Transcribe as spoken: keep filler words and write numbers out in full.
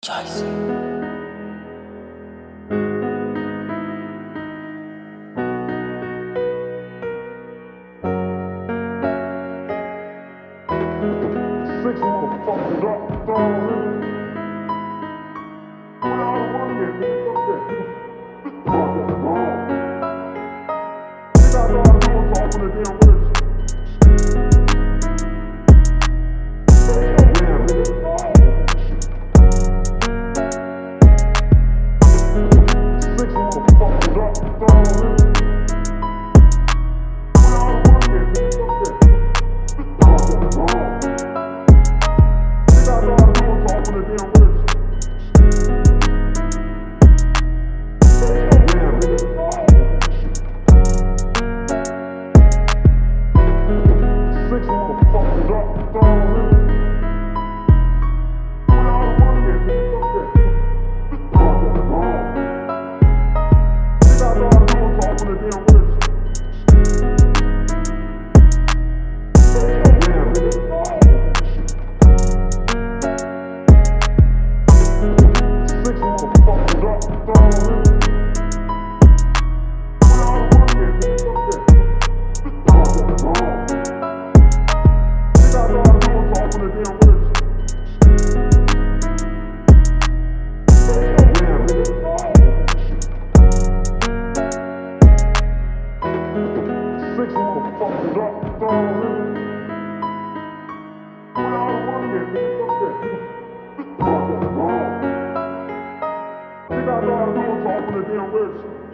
Joizee. Six motherfuckers up, thousand. When I was one year, nigga, fuck that. This motherfucker wrong. Nigga, I know I know it's off on the damn wrist. Damn, nigga. Six motherfuckers up, thousand. When I was one year, nigga, fuck that. This motherfucker wrong. Nigga, I know I know it's off on the damn wrist. Damn, nigga. Six motherfuckers up, thousand. When I was one year, nigga, fuck that. This motherfucker wrong. Nigga, I know I know it's off on the damn wrist. Damn, nigga. Six motherfuckers up, thousand. When I was one year, nigga, fuck that. This motherfucker wrong. Nigga, I know I know it's off on the damn wrist. Damn, nigga. Six motherfuckers up, thousand. When I was one year, nigga, fuck that. This motherfucker wrong. Nigga, I know I know it's off on the damn wrist.